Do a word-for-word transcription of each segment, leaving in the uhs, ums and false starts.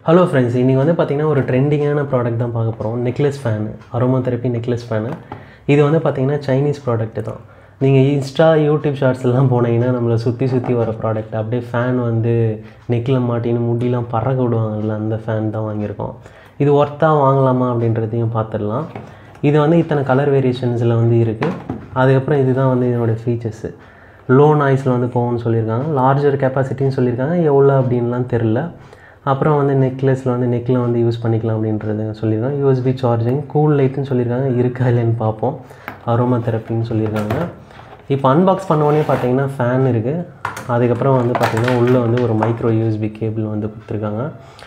Hello friends, இன்னைக்கு வந்து பாத்தீங்கன்னா ஒரு ட்ரெண்டிங்கான ப்ராடக்ட் தான் பார்க்க போறோம். Necklace fan, aromatherapy necklace fan. இது வந்து பாத்தீங்கன்னா சைனீஸ் ப்ராடக்ட் தான். நீங்க இன்ஸ்டா, யூடியூப் ஷார்ட்ஸ் எல்லாம் போனீங்கன்னா நம்மள சுத்தி சுத்தி வர ப்ராடக்ட். அப்படியே ஃபேன் வந்து நெக்ல மாட்டின்னு முடியெல்லாம் பறக்க விடுவாங்கல்ல, அந்த ஃபேன் தான் வாங்கியிருக்கோம். இது ஒர்த்தா வாங்கலாமா அப்படின்றதையும் பார்த்துடலாம். இது வந்து இத்தனை கலர் வேரியேஷன்ஸில் வந்து இருக்குது. அதுக்கப்புறம் இதுதான் வந்து இதனோட ஃபீச்சர்ஸு. லோ நாய்ஸில் வந்து போகும்னு சொல்லியிருக்காங்க. லார்ஜர் கெப்பாசிட்டின்னு சொல்லியிருக்காங்க. எவ்வளோ அப்படின்லாம் தெரில. அப்புறம் வந்து நெக்லஸில் வந்து நெக்கில் வந்து யூஸ் பண்ணிக்கலாம் அப்படின்றது சொல்லியிருக்காங்க. யூஎஸ்பி சார்ஜிங், கூல் லைட்டுன்னு சொல்லியிருக்காங்க. இருக்கா இல்லைன்னு பார்ப்போம். அரோமா தெரப்பின்னு சொல்லியிருக்காங்க. இப்போ அன்பாக்ஸ் பண்ணோடனே பார்த்தீங்கன்னா ஃபேன் இருக்குது. அதுக்கப்புறம் வந்து பார்த்திங்கன்னா உள்ளே வந்து ஒரு மைக்ரோ யூஎஸ்பி கேபிள் வந்து கொடுத்துருக்காங்க.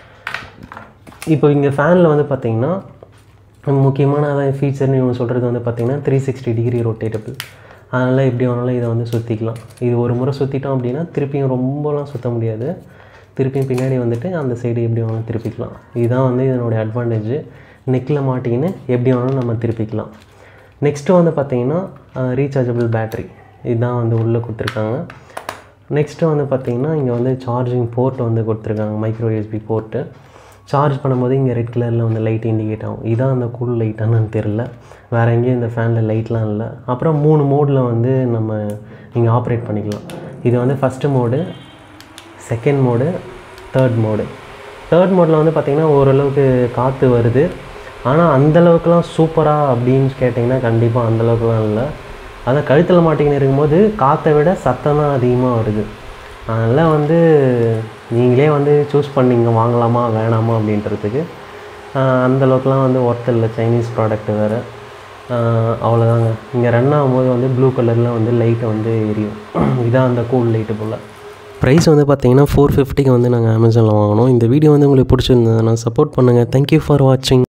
இப்போ இங்கே ஃபேனில் வந்து பார்த்திங்கன்னா முக்கியமான அதான் ஃபீச்சர்னு இவங்க சொல்கிறது வந்து பார்த்திங்கன்னா த்ரீ சிக்ஸ்டி டிகிரி ரொட்டேட்டபிள். அதனால் எப்படி வேணாலும் இதை வந்து சுற்றிக்கலாம். இது ஒரு முறை சுற்றிட்டோம் அப்படின்னா திருப்பியும் ரொம்பலாம் சுற்ற முடியாது. திருப்பியும் பின்னாடி வந்துட்டு அந்த சைடு எப்படி வேணாலும் திருப்பிக்கலாம். இதுதான் வந்து இதனுடைய அட்வான்டேஜ். நெக்கில் மாட்டிக்கின்னு எப்படி வேணாலும் நம்ம திருப்பிக்கலாம். நெக்ஸ்ட்டு வந்து பார்த்திங்கன்னா ரீசார்ஜபிள் பேட்ரி இதுதான் வந்து உள்ளே கொடுத்துருக்காங்க. நெக்ஸ்ட்டு வந்து பார்த்திங்கன்னா இங்கே வந்து சார்ஜிங் போர்ட் வந்து கொடுத்துருக்காங்க. Micro USB board. சார்ஜ் பண்ணும்போது இங்கே ரெட் கலரில் வந்து லைட் இண்டிகேட் ஆகும். இதான் அந்த கூல் லைட்டானு தெரில. வேறு எங்கேயும் இந்த ஃபேனில் லைட்லாம் இல்லை. அப்புறம் மூணு மோடில் வந்து நம்ம இங்கே ஆப்ரேட் பண்ணிக்கலாம். இது வந்து first mode, second mode, third mode. Third மோடில் வந்து பார்த்திங்கன்னா ஓரளவுக்கு காற்று வருது. ஆனால் அந்தளவுக்குலாம் சூப்பராக அப்படின்னு கேட்டிங்கன்னா கண்டிப்பாக அந்தளவுக்குலாம் இல்லை. அதான் கழுத்தில் மாட்டிக்கின்னு இருக்கும்போது காற்றை விட சத்தம் தான் அதிகமாக வருது. அதனால் வந்து நீங்களே வந்து சூஸ் பண்ணிங்க வாங்கலாமா வேணாமா அப்படின்றதுக்கு. அந்தளவுக்குலாம் வந்து ஒர்த் இல்லை. சைனீஸ் ப்ராடக்ட்டு வேறு. அவ்வளோதாங்க. இங்கே ரன் ஆகும்போது வந்து ப்ளூ கலரில் வந்து லைட்டை வந்து எரியும். இதான் அந்த கூல் லைட்டு போல். ப்ரைஸ் வந்து பார்த்தீங்கன்னா ஃபோர் ஃபிஃப்டிக்கு வந்து நாங்கள் அமேசானில் வாங்கினோம். இந்த வீடியோ வந்து உங்களுக்கு பிடிச்சிருந்ததுன்னா சப்போர்ட் பண்ணுங்கள். தேங்க்யூ ஃபார் வாட்சிங்.